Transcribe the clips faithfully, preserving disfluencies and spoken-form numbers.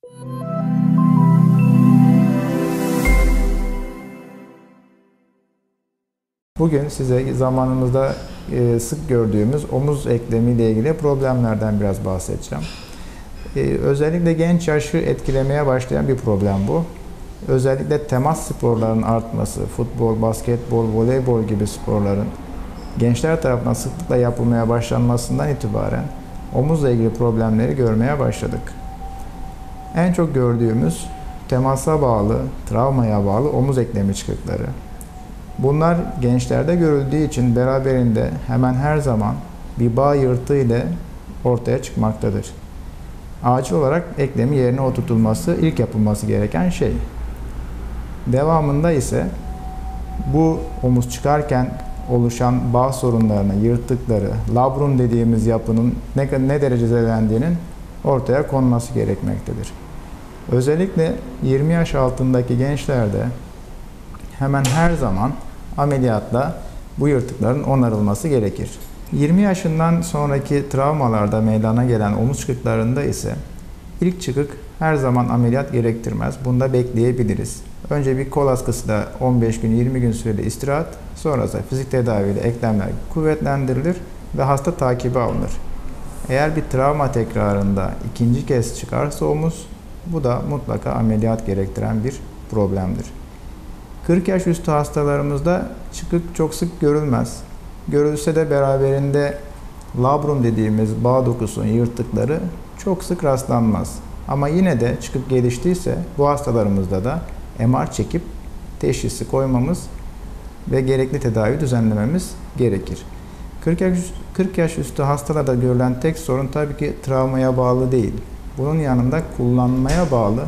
Bugün size zamanımızda sık gördüğümüz omuz eklemi ile ilgili problemlerden biraz bahsedeceğim. Özellikle genç yaşı etkilemeye başlayan bir problem bu. Özellikle temas sporlarının artması, futbol, basketbol, voleybol gibi sporların gençler tarafından sıklıkla yapılmaya başlanmasından itibaren omuzla ilgili problemleri görmeye başladık. En çok gördüğümüz temasa bağlı, travmaya bağlı omuz eklemi çıkıkları. Bunlar gençlerde görüldüğü için beraberinde hemen her zaman bir bağ yırtığı ile ortaya çıkmaktadır. Acil olarak eklemi yerine oturtulması ilk yapılması gereken şey. Devamında ise bu omuz çıkarken oluşan bağ sorunlarını, yırtıkları, labrum dediğimiz yapının ne, ne derece zedelendiğinin ortaya konması gerekmektedir. Özellikle yirmi yaş altındaki gençlerde hemen her zaman ameliyatla bu yırtıkların onarılması gerekir. yirmi yaşından sonraki travmalarda meydana gelen omuz çıkıklarında ise ilk çıkık her zaman ameliyat gerektirmez. Bunda bekleyebiliriz. Önce bir kol askısıyla on beş gün yirmi gün süreli istirahat, sonrasında fizik tedaviyle eklemler kuvvetlendirilir ve hasta takibi alınır. Eğer bir travma tekrarında ikinci kez çıkarsa omuz, bu da mutlaka ameliyat gerektiren bir problemdir. kırk yaş üstü hastalarımızda çıkık çok sık görülmez. Görülse de beraberinde labrum dediğimiz bağ dokusunun yırtıkları çok sık rastlanmaz. Ama yine de çıkık geliştiyse bu hastalarımızda da M R çekip teşhisi koymamız ve gerekli tedavi düzenlememiz gerekir. kırk yaş üstü hastalarda görülen tek sorun tabii ki travmaya bağlı değil. Bunun yanında kullanmaya bağlı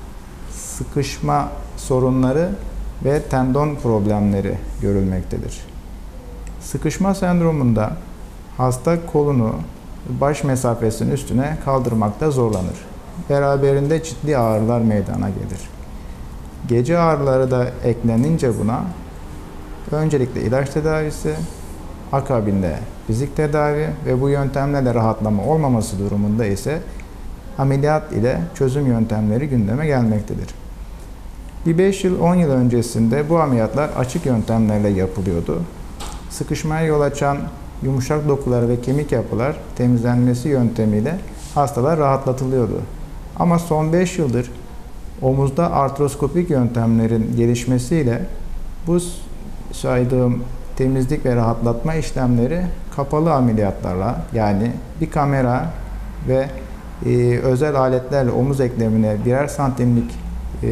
sıkışma sorunları ve tendon problemleri görülmektedir. Sıkışma sendromunda hasta kolunu baş mesafesinin üstüne kaldırmakta zorlanır. Beraberinde ciddi ağrılar meydana gelir. Gece ağrıları da eklenince buna öncelikle ilaç tedavisi, akabinde fizik tedavi ve bu yöntemlerle rahatlama olmaması durumunda ise ameliyat ile çözüm yöntemleri gündeme gelmektedir. Bir beş yıl on yıl öncesinde bu ameliyatlar açık yöntemlerle yapılıyordu. Sıkışmaya yol açan yumuşak dokular ve kemik yapılar temizlenmesi yöntemiyle hastalar rahatlatılıyordu. Ama son beş yıldır omuzda artroskopik yöntemlerin gelişmesiyle bu saydığım temizlik ve rahatlatma işlemleri kapalı ameliyatlarla, yani bir kamera ve e, özel aletlerle omuz eklemine birer santimlik e,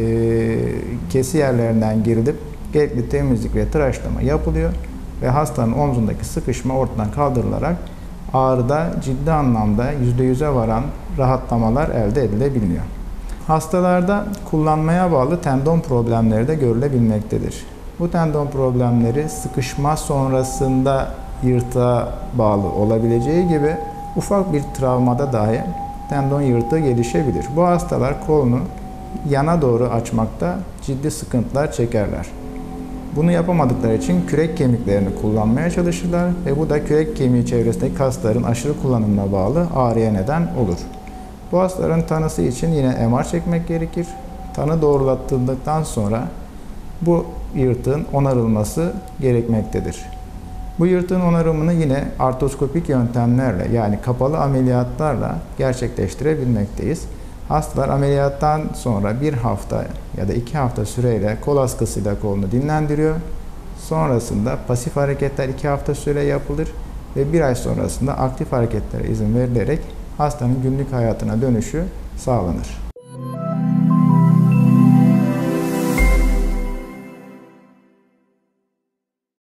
kesi yerlerinden girilip gerekli temizlik ve tıraşlama yapılıyor ve hastanın omzundaki sıkışma ortadan kaldırılarak ağrıda ciddi anlamda yüzde yüze varan rahatlamalar elde edilebiliyor. Hastalarda kullanmaya bağlı tendon problemleri de görülebilmektedir. Bu tendon problemleri sıkışma sonrasında yırtığa bağlı olabileceği gibi ufak bir travmada dahi tendon yırtığı gelişebilir. Bu hastalar kolunu yana doğru açmakta ciddi sıkıntılar çekerler. Bunu yapamadıkları için kürek kemiklerini kullanmaya çalışırlar ve bu da kürek kemiği çevresindeki kasların aşırı kullanımına bağlı ağrıya neden olur. Bu hastaların tanısı için yine M R çekmek gerekir. Tanı doğrulatıldıktan sonra bu yırtığın onarılması gerekmektedir. Bu yırtığın onarımını yine artroskopik yöntemlerle, yani kapalı ameliyatlarla gerçekleştirebilmekteyiz. Hastalar ameliyattan sonra bir hafta ya da iki hafta süreyle kol askısıyla kolunu dinlendiriyor. Sonrasında pasif hareketler iki hafta süre yapılır ve bir ay sonrasında aktif hareketlere izin verilerek hastanın günlük hayatına dönüşü sağlanır.